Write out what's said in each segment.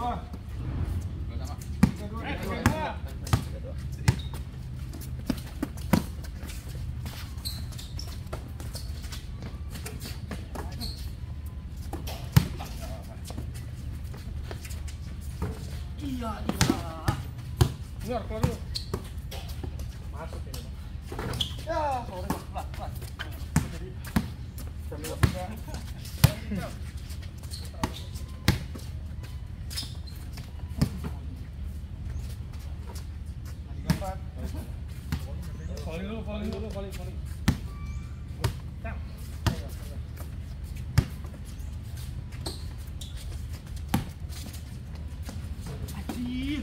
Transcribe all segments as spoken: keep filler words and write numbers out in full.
dua. tiga dua. Eh, tiga dua. Iya, iya. Keluar, keluar dulu. Masuk ini. Ya, sorry, pelan, pelan. Jadi sambil bisa. Falling dulu, falling dulu, falling, falling. Tang. Aji.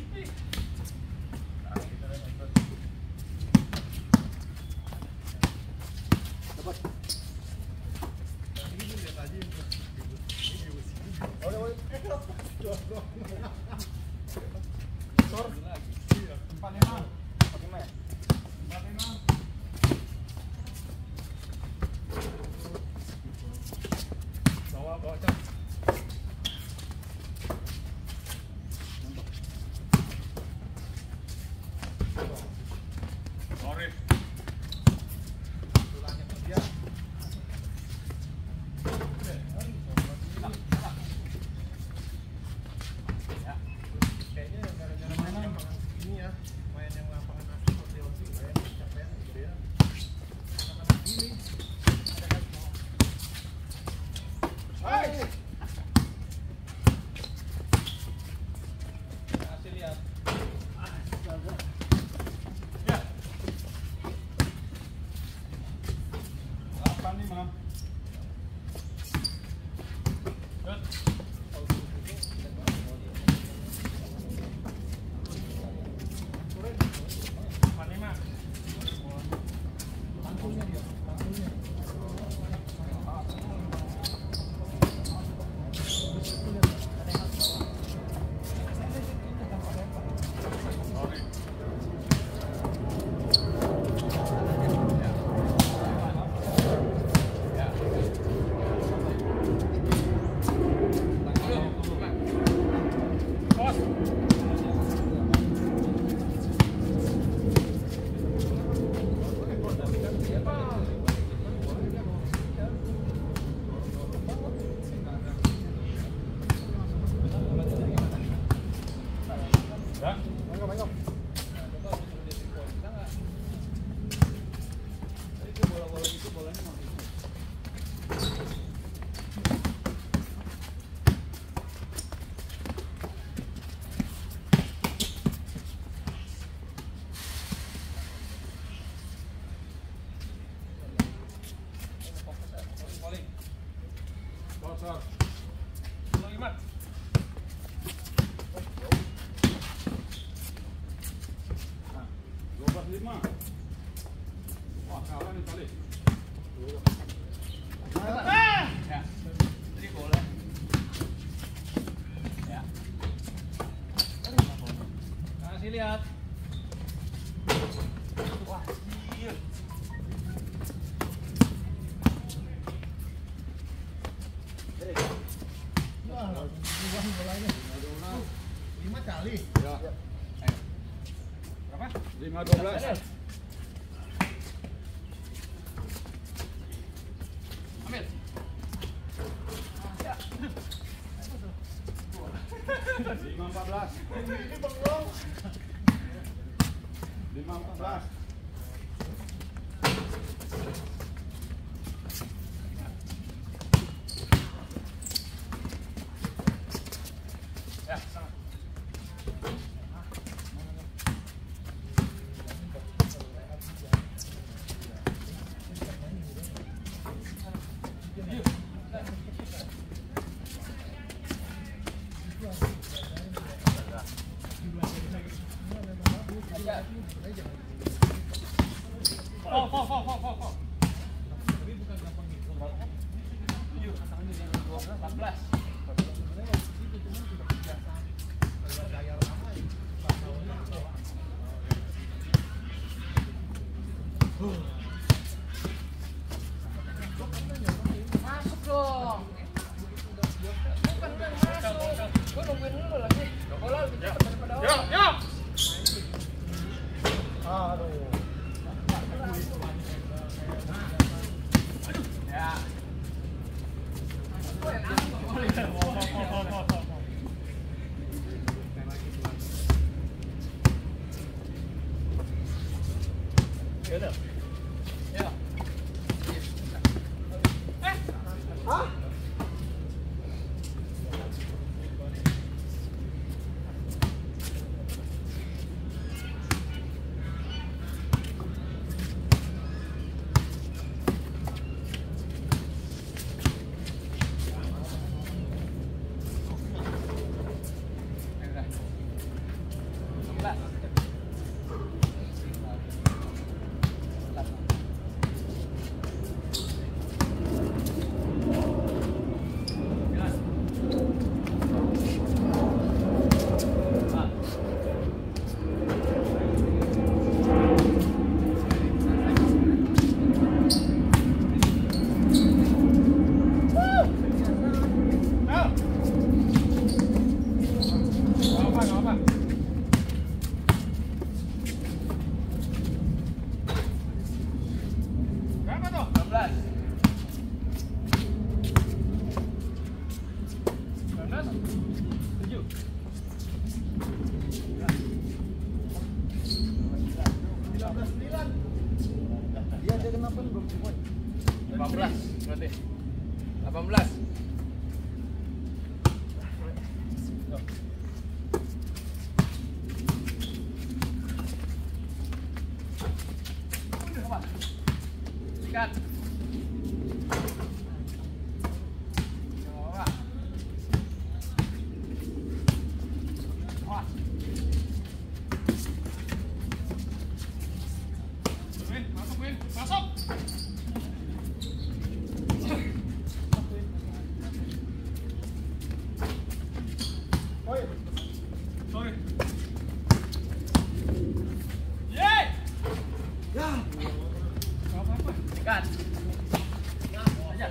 Dapat. Ini lihat aja. Oleh, oleh. Sor. Empat lima. Empat lima ya. Empat lima. Bawa, bawa cak. Sorry. Tulangnya dia. Ya. Kayaknya gara-gara main ini ya, main yang lapangan asli seperti Osi, kayak capek gitu ya. Karena begini, ada kan mau. Hai. Kasih lihat. Ya. Delapan lima. Good. Empat lima. Langsungnya dia, langsungnya. Sorry. Pos. Ya. Mangga, mangga. Falling. Sor, sor. lima. Nah, dua belas lima. Wah, kalah nih tali. Ah! Ya. Jadi boleh. Ya. Kasih lihat. Wah, iya. Wah, buang bolanya. Lima kali. Ya. Ayo. Berapa? lima dua belas. Ambil. Ya. lima empat belas. Ini bengong. lima empat belas. Ya, sana. Oh, oh, oh, oh, oh, oh. Tapi bukan gampang gitu. Tujuh, katanya jadi dua belas, empat belas. Sebenarnya waktu itu cuma sudah kebiasaan. Kalau layar lama ya, empat tahunnya bawa. Masuk dong. Bukan, bukan masuk. Gue nungguin dulu lagi. Yo, yo. Aduh. Ya. Ya. Eh. Hah? Dia dia kenapa belum semua? delapan belas berarti. delapan belas. Ikan. Wah. Win, masuk Win, masuk. Oi. Sorry. Yeay. Ya. Apa-apa. Ikan. Aja.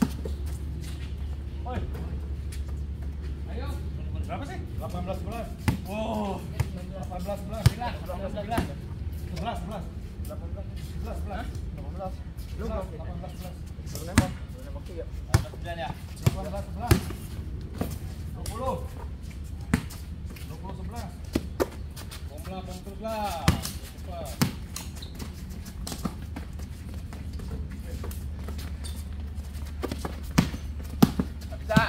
Oi. Ayo. Berapa sih? delapan belas sebelas. Wow. delapan belas sebelas. Sembilan, sembilan. sebelas sebelas. delapan belas sebelas sebelas. delapan belas. Lu delapan belas sebelas. Baru nembak. Baru nembak tiga. Ada sembilan ya. delapan belas sebelas. dua puluh. dua puluh sebelas. Bombla, bom terus lah. Cepat. Nggak bisa.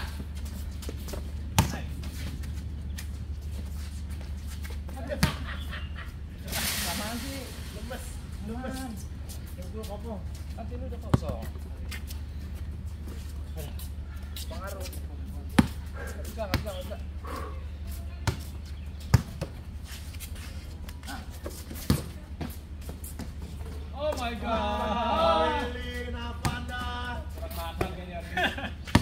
Apaan sih? Lemes. Lemes. Yang dulu kopong. Nanti lu udah kosong. Pengaruh. Nggak bisa, nggak bisa, nggak bisa. Nah. Oh my god. Lilin apa dah? Berat makan kayaknya hari ini.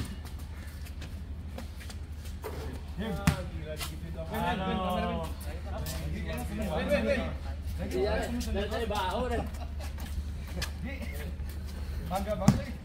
Ah, gila digituin dong. Win, win, win, kamera, win. Win, win, win. Iya, dari bahu deh. Bangga banget nih.